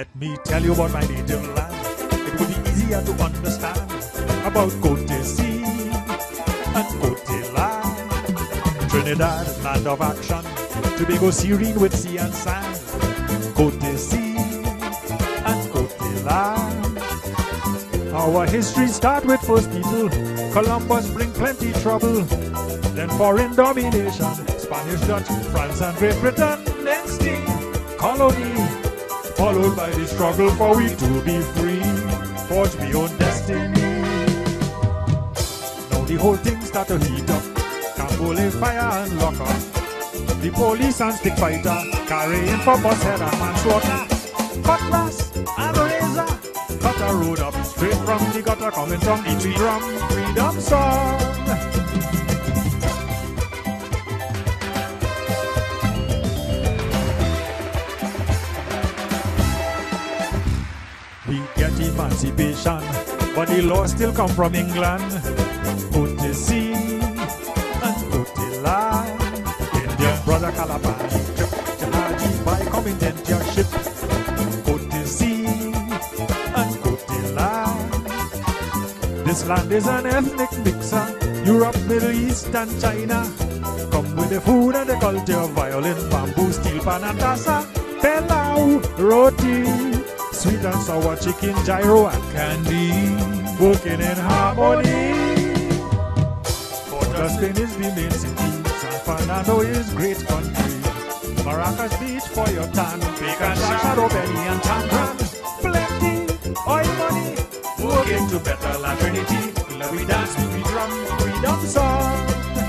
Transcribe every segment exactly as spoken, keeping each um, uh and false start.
Let me tell you about my native land. It will be easier to understand about Côte d'Ivoire and Côte d'Ivoire. Trinidad, land of action. Tobago, serene with sea and sand. Côte d'Ivoire and Côte d'Ivoire. Our history start with first people. Columbus bring plenty trouble. Then foreign domination. Spanish, Dutch, France and Great Britain. Next thing, colony. Followed by the struggle for we to be free. Forge we own destiny. Now the whole thing start to heat up. Cambole fire and lock up. The police and stick fighter carrying for bus head and manslaughter. Cutlass and razor. Cut a road up straight from the gutter, coming from the tree drum. Freedom song. We get emancipation, but the law still come from England. Côte d'Ivoire and Côte d'Ivoire. Indian brother Calabar, Jahaji by coming into your ship. Côte d'Ivoire and Côte d'Ivoire. This land is an ethnic mixer. Europe, Middle East and China. Come with the food and the culture, violin, bamboo, steel pan and tassa. Pilau, roti. Sweet and sour chicken, gyro and candy, working in harmony. Port of Spain is the main city. San Fernando is great country. Maracas Beach for your tan. Bacon, Shadow Benny and Tampran. Plenty, oil money, working to better La Trinity. We dance, we drum, freedom song.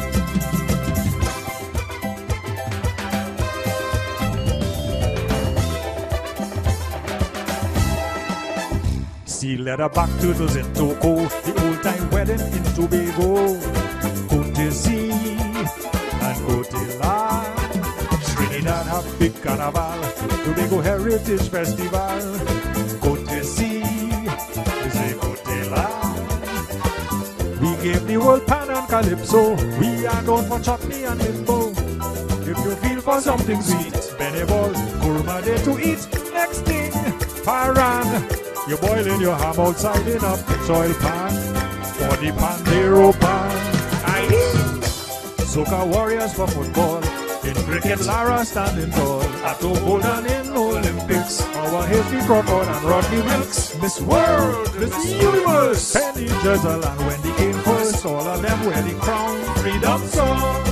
Sea leather back turtles in Toco, the old time wedding in Tobago. Côte d'Ivoire and Côte d'Ivoire. Trinidad have big carnival, Tobago Heritage Festival. Côte d'Ivoire is a Côte d'Ivoire. We gave the world pan and calypso. We are known for chutney and limbo. If you feel for something sweet, benebol, kurma day to eat. Next thing, paran. You boiling your ham outside in a pitch oil pan. For the Pandero pan. Aye. Soca warriors for football. In cricket, Lara standing tall. Atto Bolden in Olympics. Our Hazy Crawford and Rodney Wilkes. Miss World, Miss Universe. Penny Jezel and Wendy came first. All of them wear the crown. Freedom song.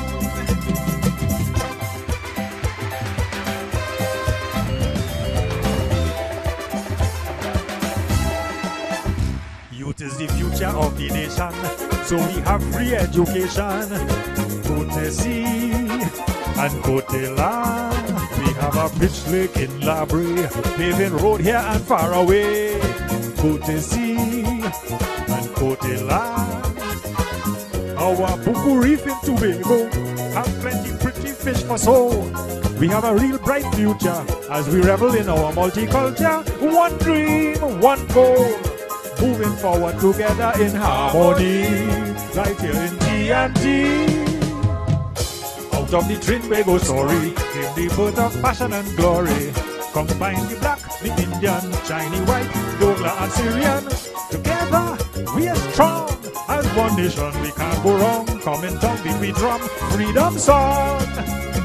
Youth is the future of the nation, so we have free education. Côte d'Ivoire and Côte d'Ivoire. We have a pitch lake in Labrie, paving road here and far away. Côte d'Ivoire and Côte d'Ivoire. Our Buku Reef in Tobago have plenty pretty fish for soul. We have a real bright future as we revel in our multiculture. One dream, one goal. Moving forward together in harmony, right here in T N T. Out of the Trinbago story came the birth of passion and glory. Combine the black, the Indian, Chinese, white, Douglas and Syrian. Together we are strong as one nation. We can't go wrong. Come in tongue, beat we drum, freedom song.